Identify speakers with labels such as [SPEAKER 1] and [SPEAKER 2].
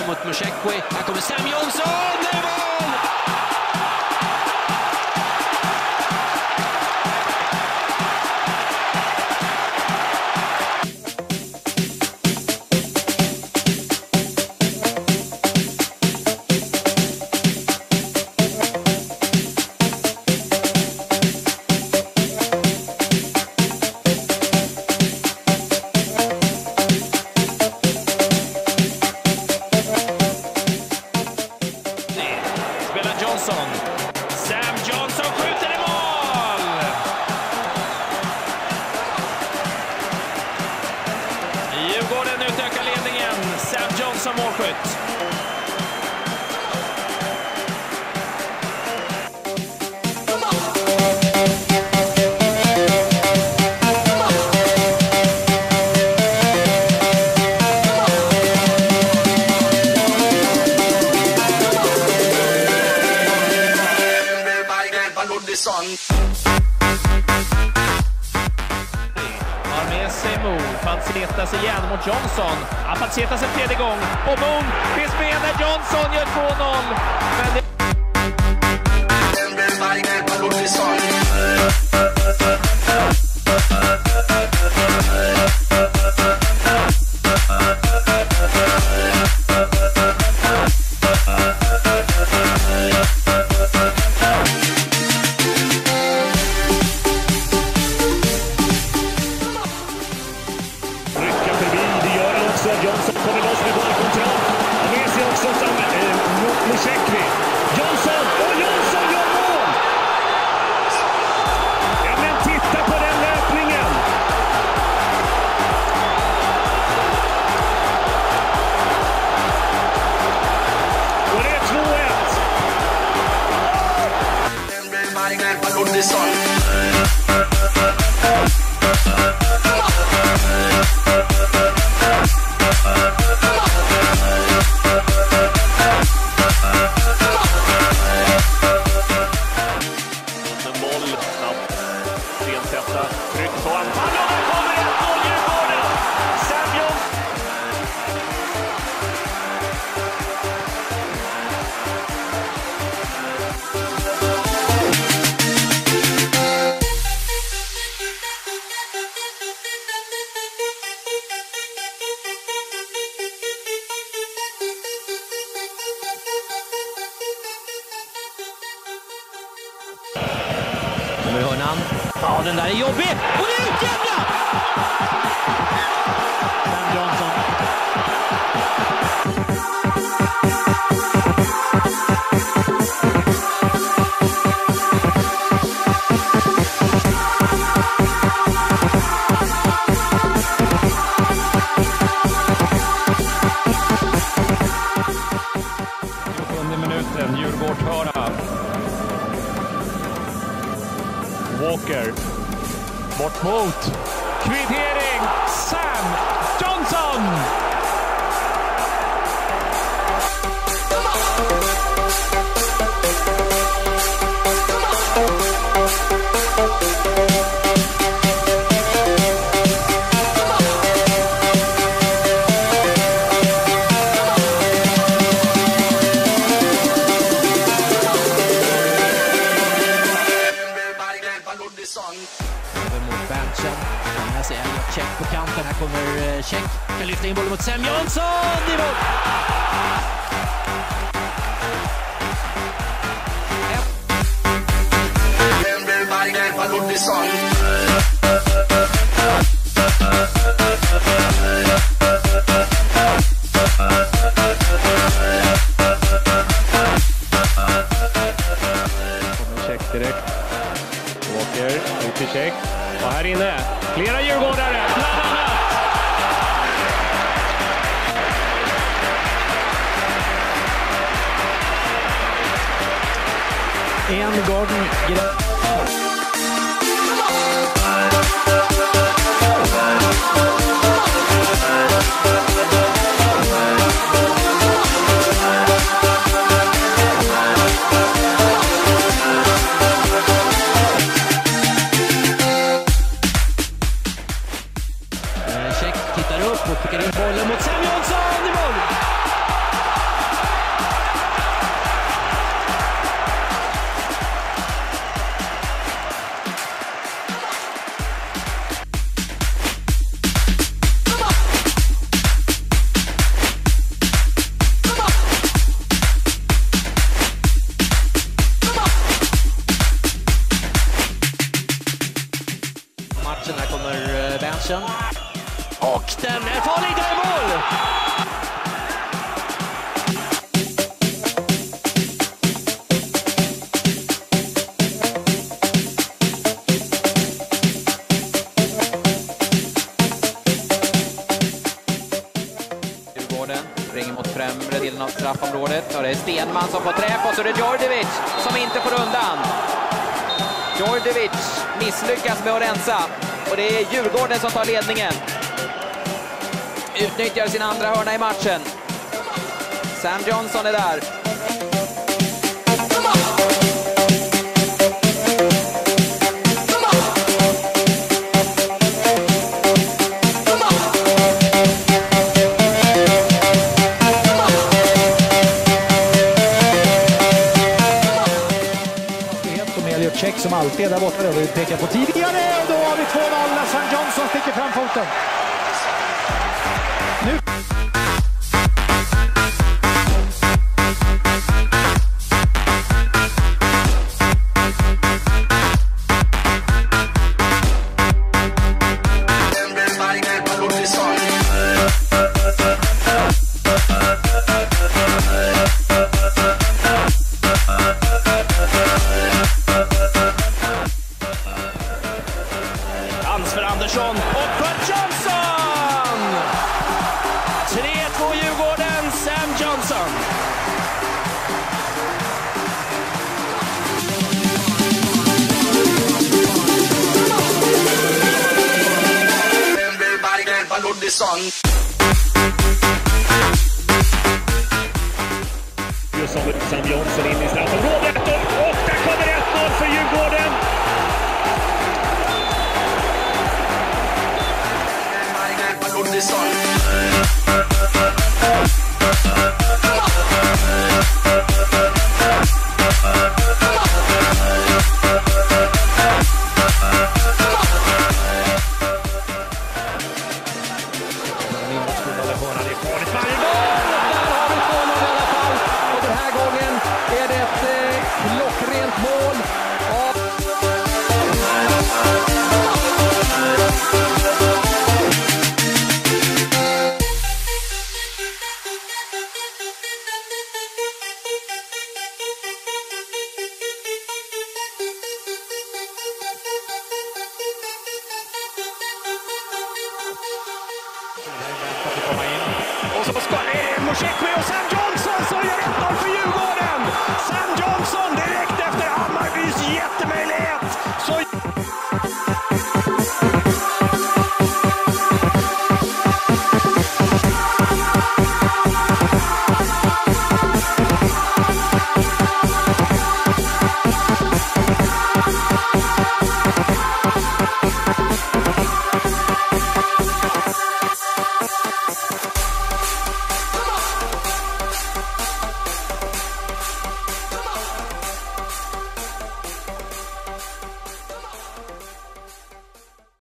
[SPEAKER 1] mot Musekwi. Här kommer Sam Johnson! Det är mål! Sam Johnson skjuter i mål! Djurgården utökar ledningen. Sam Johnson målskytt. Har med sig Moon. Falsetas igen mot Johnson. Han falsetas en tredje gång. Och Moon finns med när Johnson gör 2-0. Men det...
[SPEAKER 2] Johnson kommer loss med bollkontroll. Han med sig också Musekwi. Johnson! Och Johnson gör mål! Ja, men titta på den löpningen! Och det är 2-1. Tryck på anfall och där kommer ett mål Djurgården! Sam Johnson!
[SPEAKER 1] Kommer hörnan. Ja, den där är jobbig. Och det är utjämna! Sam Johnson.
[SPEAKER 2] Under minuten, Djurgårdshöra. Walker. Bort mot. Kvittering. Sam Johnson.
[SPEAKER 1] Över mot Berntsen. Här ser jag check på kanten. Här kommer check. Kan lyfta in bollen mot Sam Johnson. I mål!
[SPEAKER 2] Kommer check direkt. Walker, ut till check. Och här inne, flera djurgårdare, bland annat.
[SPEAKER 1] En gång tittar upp och skickar in bollen mot Sam Johnson i mål!
[SPEAKER 3] främre delen av straffområdet. Och det är Stenman som får träff och så är det Djurgardens som inte får undan. Djurgardens misslyckas med att rensa och det är Djurgården som tar ledningen. Utnyttjar sin andra hörna i matchen. Sam Johnson är där.
[SPEAKER 4] Check som alltid är där borta. Vi pekar på tidigare och då har vi 2-0 när Sam Johnson sticker fram foten. Nu.
[SPEAKER 1] För Andersson och för Johnson! 3-2 Djurgården, Sam Johnson.
[SPEAKER 2] Sam Johnson in i straffområdet och där kommer 1-0 för Djurgården.
[SPEAKER 5] This song.